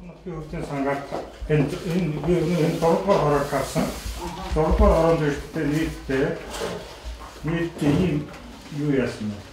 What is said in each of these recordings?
Хүүхдийн сангаад энэ дөрвөр хорог гарсан. Дөрвөр хорог дэжтэй нийтдээ ийм юу яасан бэ?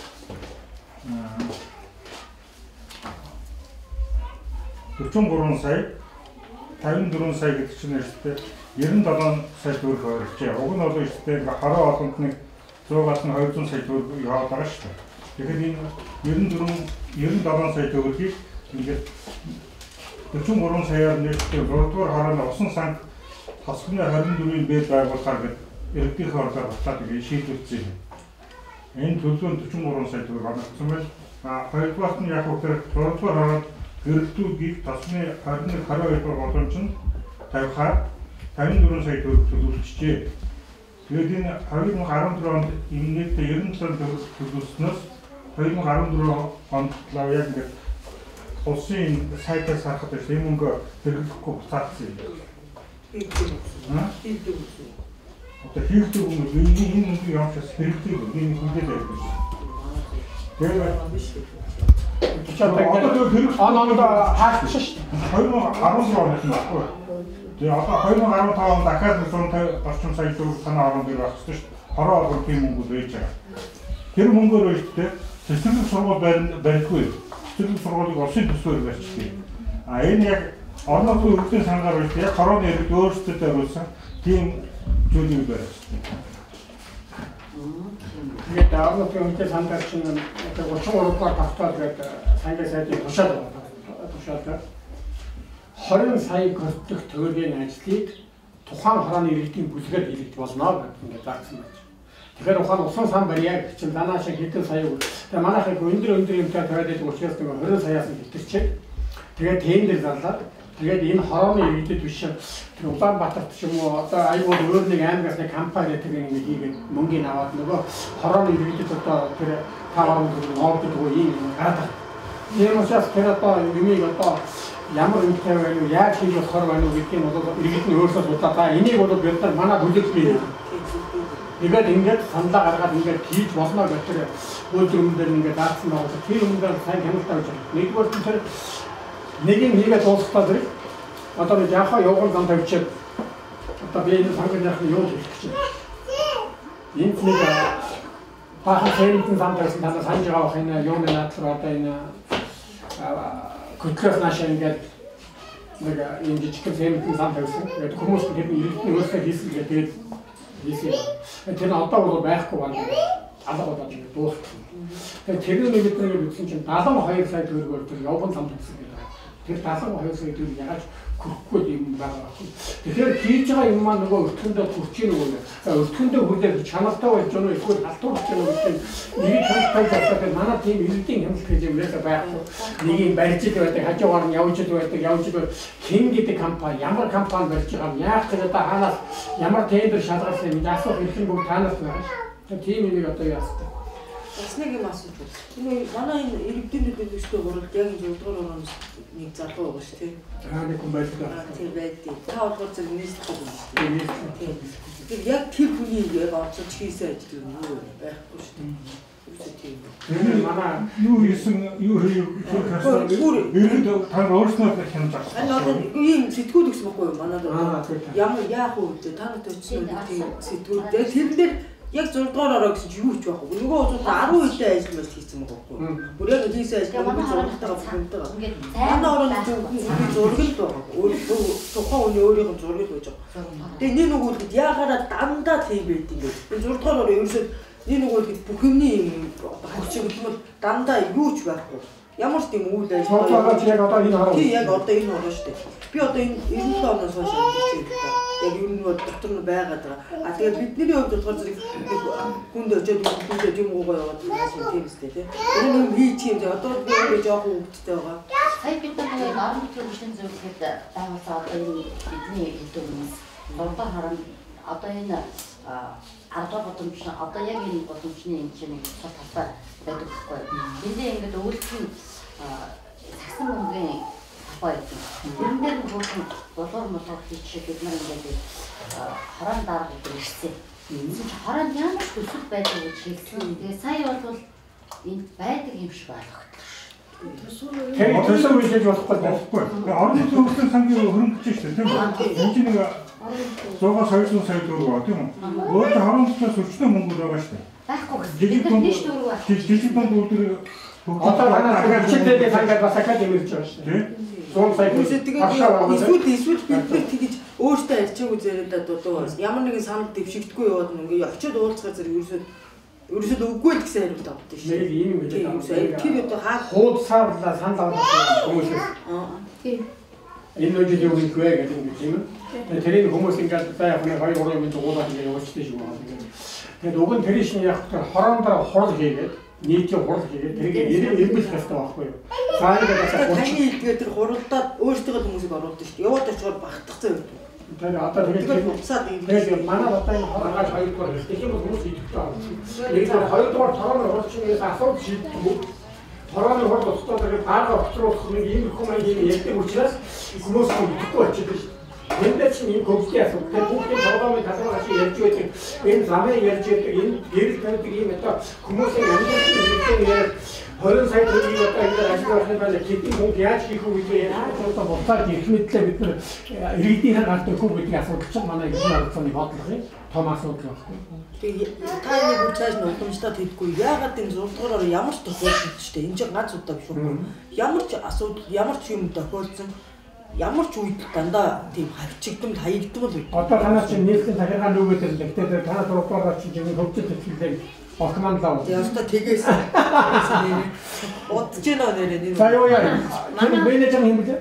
43 сая 54 сая гэдэг чинь эртээ 97 сая төгрөг ойролцоо. Уг нь бол эртээ хараа олонд нэг 100-аас нь 200 сая төгрөг яваад байгаа шүү дээ. Тэгэхээр энэ 97 сая төгрөгийг ингээд 43 саяар нэртэй 3-р хараа усан санг тосгоны 24-ийн бэд байгуулахаар гэдэг эрдэнэ ордоор батлаад ингээд шийдвэрлэсэн юм. Энэ төлөв нь 43 сая төгрөг олгосон байл. Хоёрдугаар нь яг үгээр 3-р хараа гэрэлтүүгийг тосгоны 21 22 боломж нь тавихаар 54 сая төгрөг төлөвлөжжээ. Тэгээд энэ 2014 онд нийтдээ 97 төгрөг төлөвлөснөөс 2014 онд яг ингээд улсын сайтаас харахад энэ мөнгө хэрэглэхгүй буцаагдсан юм. Одоо хийгдэг юм уу? Энэ мөнгө явахаас хэрэглэдэг энэ хүнтэй байдаг. Тэгээд одоо хаалт шүү дээ. 2013 онд баггүй. Тэгээ одоо 2015 онд дахиад 150 орчим сая төгрөг санаа орон дээр байх шүү дээ. Хороо олох тийм мөнгө байж байгаа. Тэр мөнгөөр өштэй цэцэрлэг сургууль барихгүй. Цэцэрлэг сургуулийг улсын төсвөөр барьчихъя. Энэ яг орон нутгийн өвчин сангаар байж яг хорооны иргэд өөрсдөө тавьсан тийм зүйлийг барьчихсан. Тэгээд орон нутгийн өвчин сангаар чинь 33 дугаар тавтаад гэдэг сангийн сайдын тушаал 20 сая гөртөх төгрөгийн ажлыг тухайн хорооны иргэдийн бүлгээр хийгдэж болно гэдэг ингээд заасан байна. Тэгэхээр ухаан усан сан барьяа гэж чинь данаа шиг хэдэн сая үү. Тэгээ манайхыг өндөр юмтай тавиад байдаг учраас 20 саяас нь хэтэрчээ. Тэгээд тендер зарлаад тэгээд энэ хорооны иргэдэд биш тэр Улаанбаатарт ч юм уу одоо аюул өөр нэг аймагаас нэг компани гэдэг юм хийгээд мөнгөний аваад нөгөө хорооны иргэдэд одоо тэр таваар нෝддог юм гараад. Тийм учраас тэр одоо юмыг одоо ямар үнэтэй байна уу, яаж хийж болохоор байна уу гэдгийг бол иргэд нь өөрсдөө судлаа. Энийг бол бид нар манай бүлэг бий. Тэгээд саналаа гаргаад ингээд хийж болно гэх тэр үйлдвэрэн дээр ингээд даасан байгаа. Тэр юмдаа сайн хяналтаа гэж байна. Нэгдүгээр нь тэр нэг юм хийгээд дуусгах зэрэг одоо нэг яхаа явган зам тавьчихад одоо би энэ сангийн юу хийх гэж байна. Энд нэг баахан сэрэгэн зам тавьсан танаа санаж байгаа энэ юуны наадлаар одоо энэ көтлөөс наашаа ингээд нэг юм жижиг сэрэгэн зам тавьсан. Тэгээд хүмүүс тэр иргэдний өөрсдөө хийсэн гэдэг тэр одоо бол байхгүй байна. Алга болоод дууссан. Тэгээд тэр нэг бидний бичсэн чинь 72 сая төгрөгөөр тэр явган зам тавьсан гэдэг. Тэр 72 сая төгрөг ягаад хүрхгүй юм байгаа. Тэгэхээр хийж байгаа юм маань нөгөө өртгөндөө хүрч ийн үгүй. Өртгөндөө хүлээж чанартай байж гэнэ эсвэл халтуурч гэнэ гэдэг нэг хангалттай засаад манай тийм иргэдийн хяналт гэж юм байхгүй. Нэг юм барьж идэг байдаг, хажуугаар нь явж идэг байдаг, хин гэдэг компани, ямар компани барьж байгаа юм, яах гэж одоо хаанаас ямар тендер шалгасан юм, асуух хэрэг бүгд танаас байна. Тийм юм одоо яастай. Бас нэг юм асууж байна. Энэ манай энэ иргэдийн төлөвлөлтөд гурал яг энэ 4 дугаар оноос нэг залуу байгаа шүү дээ. Нэг хүн байлаа. Тийм байдаг. Та болохоор зөв нийслэх юм шүү дээ. Тийм. Тэгэхээр яг тэр хүний яг орцож хийсэн ажил юм уу байхгүй шүү дээ. Тийм. Манай юу хийсэн юу иргэд та өөрснөө хянаж авсан. Энэ одоо ийм сэтгүүл гэсэн баггүй юу? Манайд ямар яах вэ? Та нарт очсон тийм сэтгүүл. Тэр дээр яг 6 дугаар ороо гэсэн чинь юу ч байхгүй. Нөгөө бол 10 үедээ ажил мэл хийсэн байгаа байхгүй. Бүр яг хийсэн ажил би зургалтайгаа бүхэнтэйгээ. Манай орооны зөвхөн зураг л байгаа. Өөрөө тухайн үний өөрийнх нь зураг л байж байгаа. Тэгээ нэг нөгөөд яагаад дандаа тийм байд юм бэ? Энэ 6 дугаар ороо ерөөсөө нэг нөгөөд бүх юмний юм хөвчөг юм дандаа юу ч байхгүй. Ямар ч тийм үйл ажиллагаа яг одоо энэ хараа. Тий яг одоо энэ хараа шүү дээ. Би одоо энэ 97 оноос хойш ажиллаж байна. Яг юу нэг дотор нь байгаад байгаа. Тэгээд бидний хувьд болохоор зэрэг хүнд очиод хүндээ юм уугаа яваад тийм үстэй тий. Энэ юм хийчих юм. Одоо би өөрөө жоохон хөвгттэй байгаа. Сая бид нар орон нутгийн хөгжлийн зөвлөлд байгуулсан одоо энэ бидний хэлтгээс 3 дахь хараа одоо энэ 10 бодомж одоо яг энэ бодомжны энэ чинь цол талбай байдаг байхгүй. Эндээ ингээд өвөлтийн цагсан мөнгөний талбай байдаг. Тэрэн дээр нь бүрэн болоор молоор хийчих бид нар ингээд хараан дарга ирсэн. Энэ чинь хараан ямар ч төсөл байдаг гэж хэлсэн. Тэгээ сая бол энд байдаг юм шиг ойлгогдлоо. Тэр төлөв үйлдэж болохгүй байхгүй. Орон нутгийн хөгжлийн сангийн хөрөнгөж шүү дээ тийм үү? Энд чинь 100-200 сая төгрөг ба тийм үү? Өөрөөр орон нутгаас өчнөө мөнгө байгаа шүү дээ. Байхгүй. Жижиг дунд үйлдвэр одоо манай хөгжлөдөө сангаад бас академи ирж байгаа шүү дээ. 100 сая. Эсвэл бид нар тэгж өөртөө арчаагүй зэрэг дуу ямар нэгэн санал дэвшигдгүй яваад ингээ очиод уулзгаар зэрэг ерөөсөө үгүй л гэсэн хариулт авдаг шүү. Нэг ийм юм дээ. Тэр одоо хаа хуудсаарлаа санал авах хүмүүсээс. Тийм. Энэ үеийн юу хийх вэ гэдэг юм тийм үү? Тэрийг хүмүүс ингээд за яг нэг 2-3 минут уулаад ингээд явуулчихсан шүү дээ. Тэгээд уг нь тэрийн шинэ яг хороондоо хурал хийгээд нийтийн хурал хийгээд тэрийг ирмэл хэрэгтэй байхгүй юу? За ингээд таны хэлдгээр тэр хуралдаад өөртөө хүмүүсийг оруулдаг шүү дээ. Яваад очиод багтах зав юм. Тэр одоо тэгээд манай одоо энэ хороогаар 2 дугаар гэх юм бол хүмүүс идэвхтэй байна. Нэг 2 дугаар хорооны хуралчнаас асуудал шийддэг. Хорооны хурал устдаа тэгээд баага огцруулах нэг ийм их хүмүүс ийм ярьдаг учраас хүмүүс идэвхтэй болчихдог шүү. Энд чинь энэ хөгжлийн асуудал. Тэгээд бүгдийн хорооны талаас ярьж байдаг. Энэ замын ярьж байдаг. Энэ гэрэл тавьдаг ийм одоо хүмүүсийн амьдралын хэрэгцээний яриад 20 сая төгрөгийг одоо ингээд ажиллах байна. Хэдийн хүн яаж хийх үү гэдэг асуудал болоод ирэх мэтлээ бид нар иргэдийн гарт өгөх гэдэг асуудал чинь манай иргэн аргацны бодлого юм. Том асуудал байхгүй. Тэгээ та энийг үчээж нь уламжлаад хийдэггүй. Яагаад энэ 6 дугаараар ямар ч тохиолдсон шүү дээ. Энэ чинь ганц удаа биш үү? Ямар ч асуудал, ямар ч юм тохиолдсон. Ямар ч үед дандаа тийм хавчигдмал хаягдмал үү. Одоо танаа чинь нийслэлийн захиргааны үгээд л гэхдээ танаа дургуураа чинь хөгжил төсөлтэй Окманлаа. Яста тэгээс. Бодож байна нэрээ. За юу яа. Манай менежер юм бэ?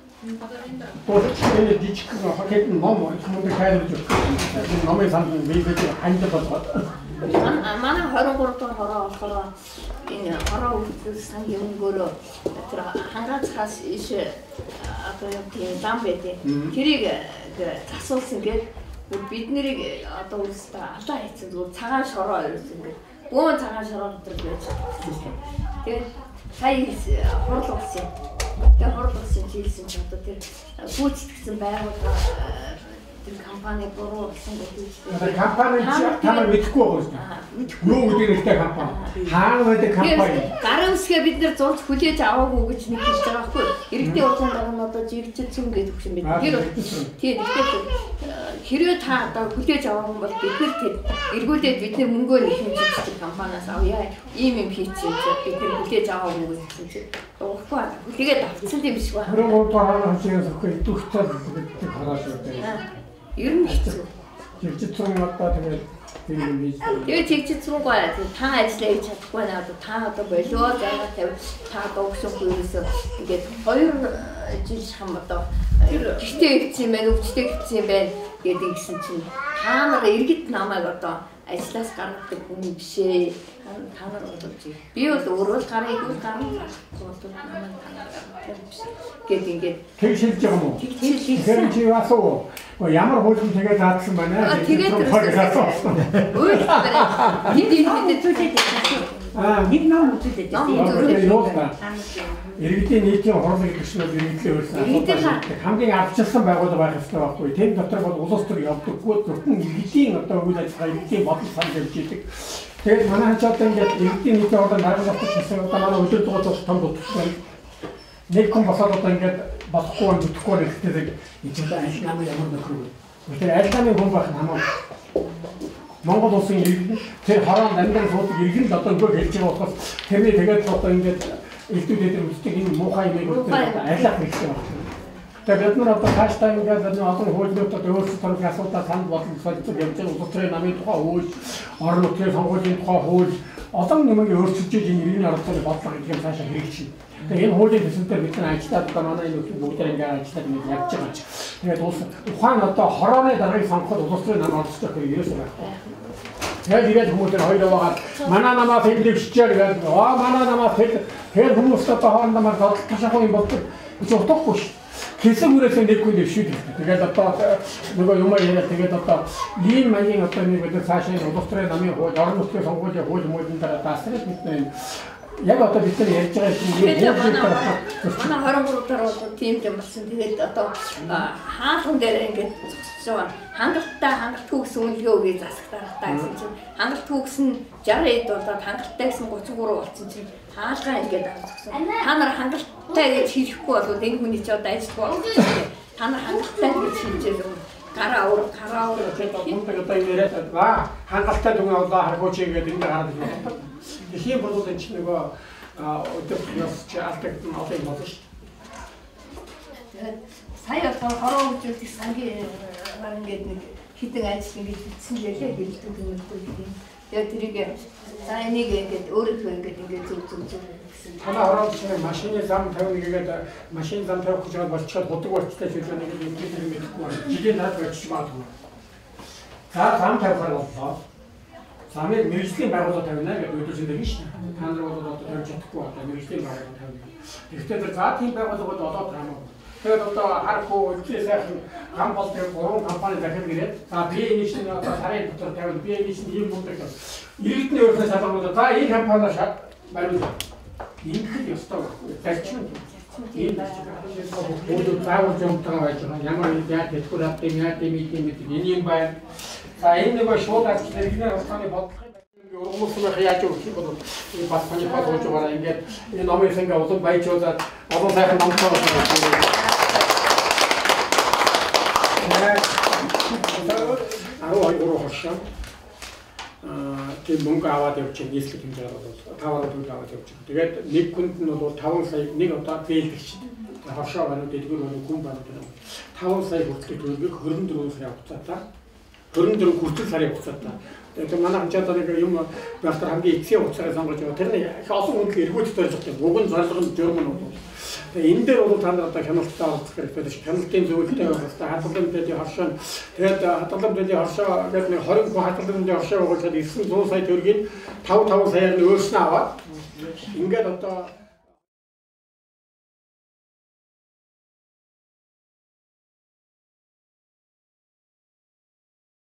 Тооцоо дижик хакет ном хүмүүс хайрлаж байна. Номын санд визэд хандж болоод. Манай 23 дугаар хороо болохоор энэ хороо үйлдвэр сангийн өнгөөрөө тэр хангацхаас иш одоо юм тийм зам байдیں۔ Тэрийг засуулсан гээд бид нэрийг одоо өөрсдөө алдаа хийсэн зүгээр цагаан шороо ирсэн ингээд бөөн цагаан шороо дотор байж байгаа. Тэгээд сая хурал болсон. Тэгээд хурал болсон хийсэн ч одоо тэр гүйцэтгэсэн байгууллага тэр компани буруу болсон гэдэг чинь. Тэр компани танаа мэдэхгүй байгаа юм шүү. Юу гэдэг нэртэй компани. Хаана байдаг компани. Гарын үсгээ бид нэр зурж хүлээж аваагүй гэж нэг хэлж байгаа байхгүй. Иргэдийн урлагийн дараа нь одоо жигчил цэм гэдэг хөшин бид. Тэр тийм тэгэхээр хэрвээ та одоо хүлээж аваагүй бол бид нэр тэр эргүүлээд бид нэр мөнгөөр ихэмжиж компаниас авъя. Ийм юм хийчихсэн чинь бид нэр хүлээж аваагүй гэсэн чинь. Уухгүй хүлээгээд авцсан юм биш үү? Тэр гол хаана хэмжээс өгөх идэвхтэй гэдэг харааш үү. Ер нь хэцүү. Жигчцэн одоо тэгээд тийм юм. Тэгээ жигчцэнгүй та ажиллаа хийж чадахгүй байна. Та одоо болоо зайгаа тавь та одоо өгсөхгүй ерөөсөө ингээд 2 жил шахам одоо гэртээ ирсэн юм байна, өвчтэй ирсэн юм байна гэдэг гисэн чинь та нар иргэд намайг одоо ажлаас гаргадаг хүн биш ээ. Та нар бодож би бол өөрөө л гараа игүүл гараа бодож намайг та нар гаргадаг биш гэдэг ингээд тэг шилж байгаа юм уу? Тэг шилж тэр чи асуу. Ямар хөлн тэгээд заадсан байна. Тэгээд өөр хин төлөд нэг ном үзүүлээд иргэдийн нийтийн хурал гэдэг чинь иргэдлээ өөрсөн хамгийн авчирсан байгууллага байх ёстой байхгүй. Тэн дотор бол улс төр явдаггүй зөвхөн иргэдийн одоо үйл ажиллагаа иргэдийн бодол санал явж идэг. Тэгээд манай ч одоо ингээд иргэдийн нийтийн хурал байгууллагч гэсэн одоо манай өдөр тутмын том бодолтой нэг хүн босоод одоо ингээд болохгүй бүтэхгүй гэхдээ энэ ажил намын ямар нөхөр вэ? Тэр ажил намын хүн байх нь хамаагүй. Монгол улсын иргэн тэр хороонд амьдан суудаг иргэн л одоо нөгөө хэлж байгаа болохоос тэрний тэгээд одоо ингээд элдвүүдээр үздэг энэ муухай юмыг ажиллах хэрэгтэй байна. Тэгээд бид нар одоо цаашдаа ингээд олон хуулиудад өөрсдөө асуудал санал бодлого солилцож явж байгаа улс төрийн намын тухай хууль, орон нутгийн сонгуулийн тухай хууль олон юмыг өөрчилж энэ иргэний оролцооны бодлого гэдэг нь цаашаа хэрэгжиж байна. Тэгээд энэ хуулийн төсөлтөөр бид нар ажиллаад одоо манай энэ бүгдээр ингээд ажиллаад явж байгаа ч. Тэгээд улс ухаан одоо хорооны даргаыг сонгоход улс төрийн нам оролцох хэрэг ерөөсөө байхгүй. Тэгээд хүмүүс хоёр яваад манай намаа фэдрэвчээр гэдэг манай намаа тэр хүмүүс одоо хоорондоо мар толтошгүй юм болдог. Чи утгагүй ш. Хэсэг үрээсээ нэг хүн дэвшүүлдэг. Тэгээд одоо нөгөө юм яриад тэгээд одоо ийм маягийн одоо нэг бид цаашаа улс төрийн намын хууль, орон нутгийн сонгуулийн хууль мөрөнд дараа даасраад бид Яг одоо бид нар ярьж байгаа юм манай 23 дараа одоо тийм юм болсон. Тэгээд одоо хаалган дээр ингээд зогсож байгаа. Хангалттай гэсэн үнэлгээ өгье засагтаа гэсэн чинь хангалттай гэсэн 60 эд болоод хангалттай гэсэн 33 болсон чинь хаалгаа ингээд зогсон. Та нар хангалттай гэж хэлэхгүй бол энэ хүний чи одоо ажиллах болчихсон. Та нар хангалттай гэж хэлжээ л гараа уур гэдэг одоо яриад байгаа. Хангалттай дүнгээ одоо харгууч гэдэг энэ гараад байна. Тэхийн бол энэ чинь нөгөө өдөртнөөс чи алдаг олон юм болно шүү дээ. Сая одоо хороо үзүүлдэг сангийн ингээд нэг хитэн ажил ингээд бичсэн байлээ хэлдэг юм уу. Яг тэрийг за энийг ингээд өөрийнхөө ингээд зүг гэсэн. Танаа хороо чинь машины зам 51 гэдэг машин зам тавих гэж болчиход бодог болчихтой зүйл нэг ингээд мэдэхгүй байна. Жилийн наад болчих магадгүй. За зам тавихаар боллоо. Замыг мэргэжлийн байгууллага тавина гэдэг өдөржин дээр шүү дээ. Та нар бол одоо тавьж чадахгүй байна. Мэргэжлийн байгууллага тавина. Гэхдээ тэр за тийм байгууллагууд одоо таамаг. Тэгээд одоо харахгүй үлдээ сайхан гам бол тэр 3 компани дахин гэрээд за би энэ чинь одоо сарын дотор тавина. Би энэ чинь ийм мундаг. Иргэдний өөрсдөө салгуулаад за энэ компаниас бариулна. Ингэхэд ёстой байхгүй. Зарчим. ийм бүгд заавал зомтойгоо байж байгаа. Ямар яа тэтгэр автын яа тийм энэ юм байна. За энэ нэг шууд ажил иргэнээр устганы бодлого Ургуулсан яаж өгөх бол энэ бас таны бодож байгаа ингээд энэ номын ингээ улам баяжуулаад олон сайхан номтой байна. Аруу хошоо тийм мөнгө аваад явчих нийслэг хэмжээр бол 5 төгрөг аваад явчих. Тэгээд нэг хүнд нь бол 5 сая нэг удаа бэлдэгч. Хошоо банууд эдгээр хүн банууд 5 сая хүртэлх төгрөгийг 24 сая хугацаатай 24 хүртэл сарын хугацаатай. Тэгээд манай хэмжээтэй нэг юм байхад хамгийн ихсэн хугацаагаар сонгож байгаа. Тэр нь их олон хүнд эргүүлж тойрч байгаа. Уг нь зорилго нь журам нь. Тэгээд энэ дээр бол та нар одоо хяналттай уулзах хэрэгтэй шүү. Хяналтын зөвлөлттэй байх хэрэгтэй. Хадгалан мэдээллийн хоршоо. Тэгээд хадгалан мэдээллийн хоршоо гэдэг нэг 20 хүн хадгалан мэдээллийн хоршоо байгуулад 900 сая төгрөгийг 5 саяар нь өөрснөө аваад ингээд одоо